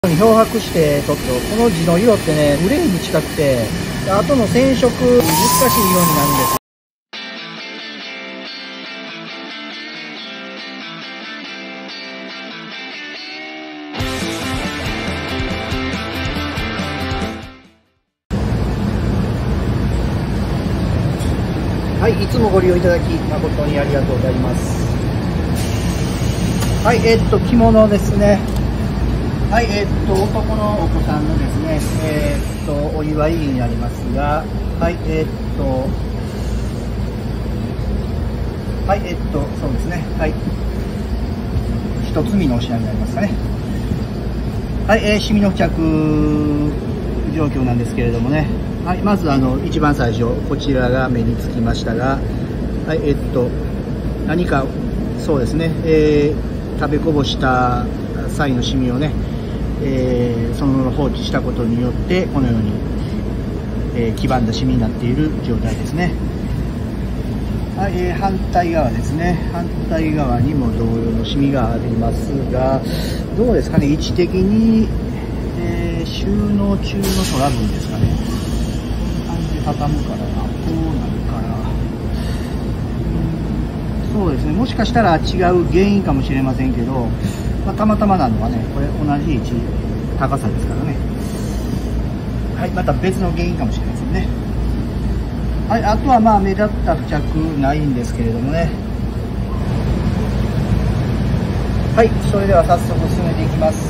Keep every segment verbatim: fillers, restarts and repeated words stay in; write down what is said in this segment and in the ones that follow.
漂白してちょっとこの地の色ってねグレーに近くて、後の染色難しい色になるんです。はい、いつもご利用いただき誠にありがとうございます。はい、えー、っと着物ですね。はい、えー、っと男のお子さんのですね、えー、っとお祝いになりますが、はい、えー、っとはい、えー、っとそうですね、はい、一つ身のお品になりますかね。はい、えー、シミの付着状況なんですけれどもね。はい、まずあの一番最初こちらが目につきましたが、はい、えー、っと何かそうですね、えー、食べこぼした際のシミをね、えー、そのまま放置したことによってこのように、えー、黄ばんだシミになっている状態ですね。はい、えー、反対側ですね。反対側にも同様のシミがありますが、どうですかね、位置的に、えー、収納中のトラブルですかね。こんな感じで畳むからな、こうなるから、うん、そうですね、もしかしたら違う原因かもしれませんけど、まあ、たまたまなのはね、これ同じ位置、高さですからね。はい、また別の原因かもしれませんね。はい、あとはまあ目立った付着ないんですけれどもね。はい、それでは早速進めていきます。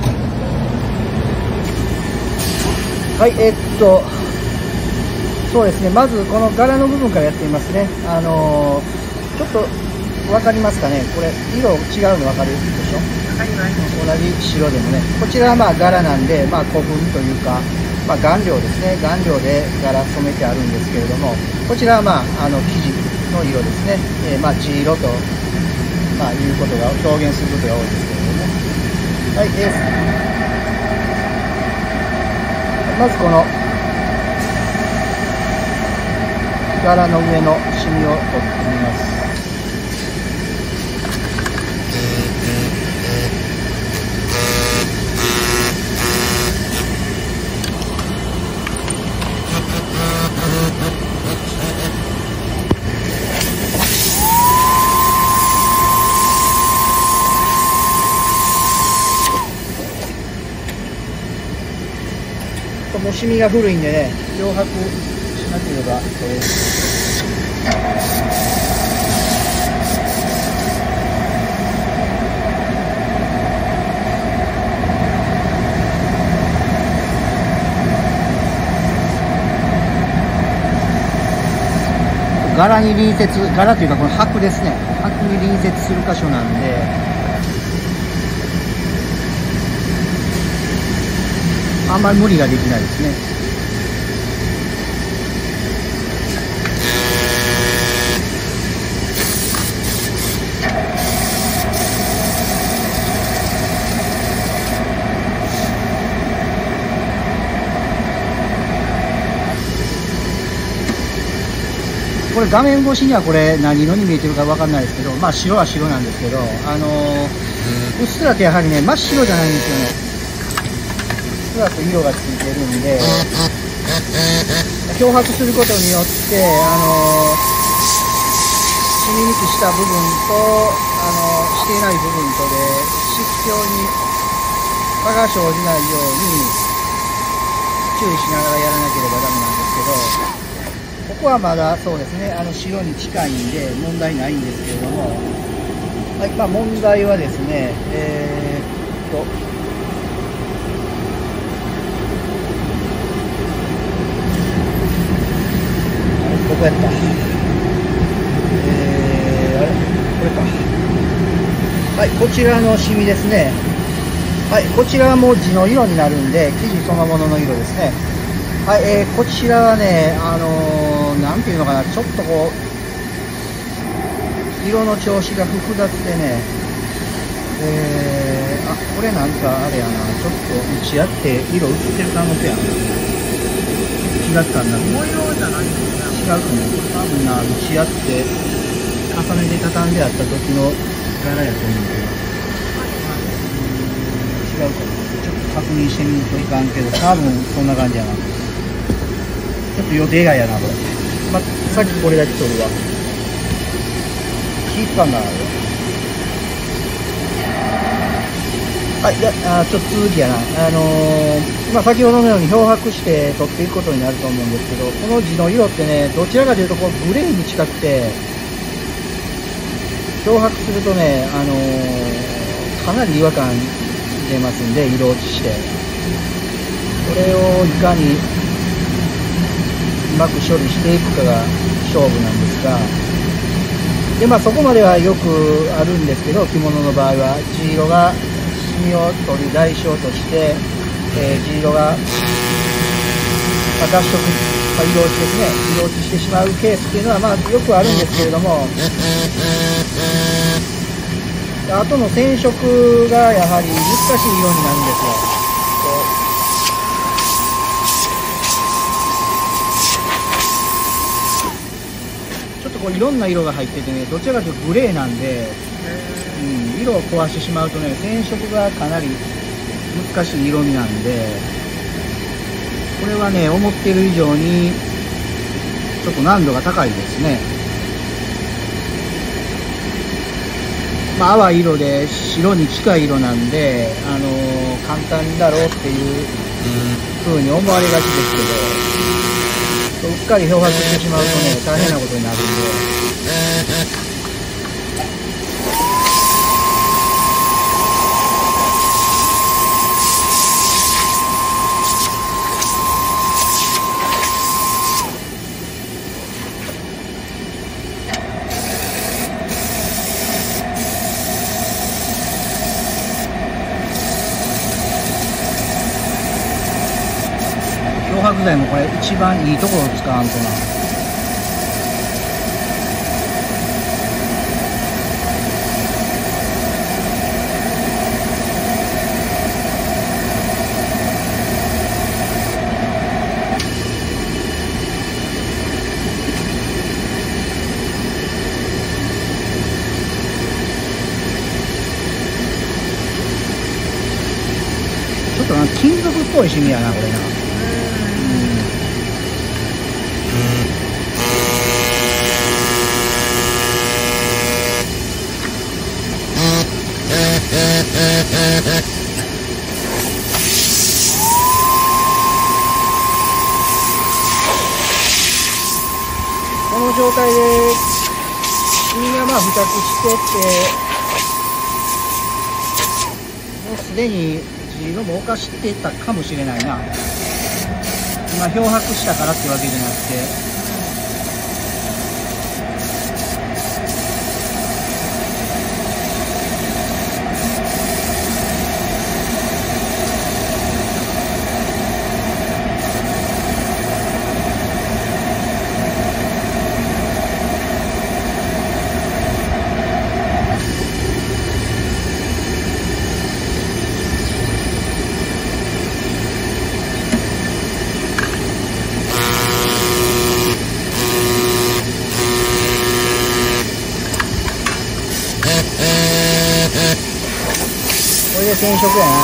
はい、えー、っと、そうですね、まずこの柄の部分からやってみますね。あのー、ちょっと分かりますかね、これ、色違うの分かるでしょ。同じ白でもね、こちらはまあ柄なんで、まあ、古墳というか、まあ、顔料ですね、顔料で柄染めてあるんですけれども、こちらはまああの生地の色ですね、えー、まあ地色と、まあ、いうことが表現することが多いですけれどもね。はい、えー、まずこの柄の上のシミを取ってみます。もうシミが古いんでね、漂白しなければ、えー、柄に隣接、柄というかこの箔ですね、箔に隣接する箇所なんで、あんまり無理ができないですね。これ画面越しにはこれ何色に見えてるか分かんないですけど、まあ白は白なんですけど、あのー、うっすらとやはりね真っ白じゃないんですよね。うっすらと色がついてるんで、漂白することによって、あのー、染み抜きした部分と、あのー、していない部分とで色調に差が生じないように注意しながらやらなければダメなんですけど。ここはまだそうですね、あの白に近いんで問題ないんですけれども、はい、まあ、問題はですね、えー、っと、あれ、どこやった、えー、あれ、これか、はい、こちらのシミですね、はい、こちらはもう地の色になるんで、生地そのものの色ですね。はい、えー、こちらはね、あのー、なんていうのかな、ちょっとこう、色の調子が複雑でね、えー、あ、これなんかあれやな、ちょっと打ち合って色移ってる可能性やな。違ったんだ。模様じゃないんですか？違うかも。多分な、打ち合って、重ねて畳んであった時の柄やと思うんだけど。違うかも。ちょっと確認してみるといかんけど、多分そんな感じやな。ちょっと予定外やな、これ。まあ、さっきこれだけ取るわ。キープ感がある。はい、じゃあ、ちょっと続きやな。あのー、まあ、先ほどのように漂白して取っていくことになると思うんですけど、この地の色ってね、どちらかというとこうグレーに近くて、漂白するとね、あのー、かなり違和感出ますんで、色落ちして。これをいかにうまく処理していくかが勝負なんですが、で、まあ、そこまではよくあるんですけど、着物の場合は地色がシミを取る代償として、えー、地色が、まあ、脱色、まあ、色落ちですね、色落ちしてしまうケースっていうのは、まあ、よくあるんですけれども、あとの染色がやはり難しい色になるんですよ。ちょっとこういろんな色が入っててね、どちらかというとグレーなんで、うん、色を壊してしまうとね、染色がかなり難しい色味なんで、これはね、思っている以上にちょっと難度が高いですね。まあ、淡い色で白に近い色なんで、あのー、簡単だろうっていう風に思われがちですけど、うっかり漂白してしまうとね、大変なことになるんで。漂白剤もこれ一番いいところを使わんとな。ちょっとな金属っぽいシミやなこれな。この状態でシミがまあ付着してて、もうすでに地色も犯してたかもしれないな。今漂白したからってわけじゃなくて。これで染色やな。あ、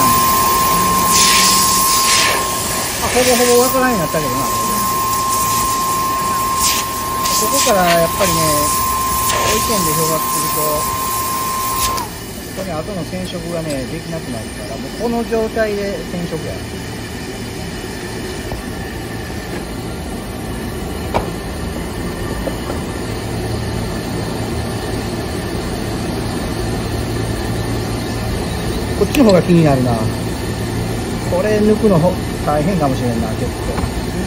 ほぼほぼわからんようになったけどな。ここからやっぱりね、置いてんで漂白すると、ここに後の染色がね、できなくなるから、もうこの状態で染色や。こっちの方が気になるな。これ抜くの大変かもしれんな、結構。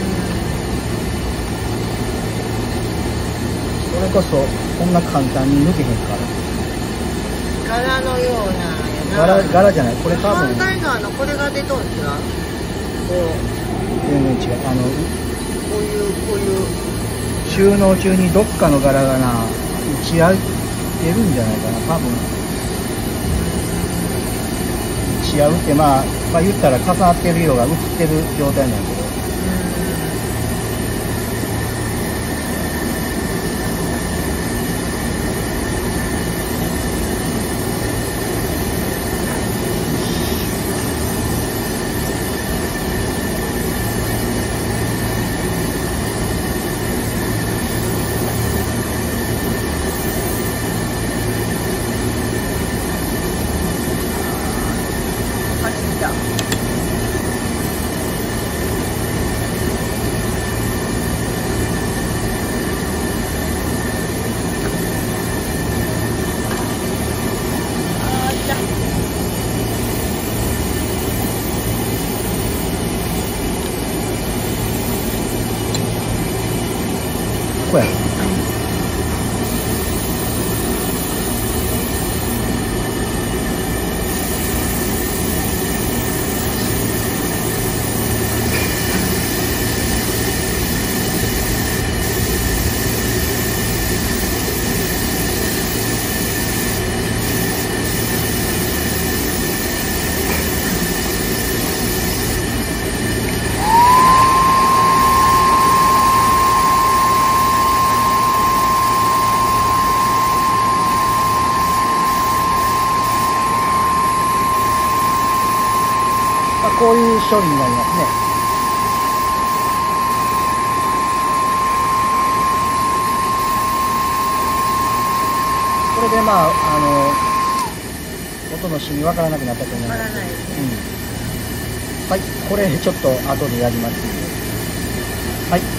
それこそこんな簡単に抜けへんから。 柄のような柄柄じゃない、これ多分反対のあのこれが出とん違う。こう全然違う。あのういうこういう収納中にどっかの柄がな打ち合ってるんじゃないかな、多分。打ち合うってまあ、まあ言ったら重なってる色が映ってる状態なんだけど。 や。こういう処理になりますね。これでまあ、あの、音の染みわからなくなったと思います。 わからないですね。 うん。はい、これちょっと後でやりますんで。はい。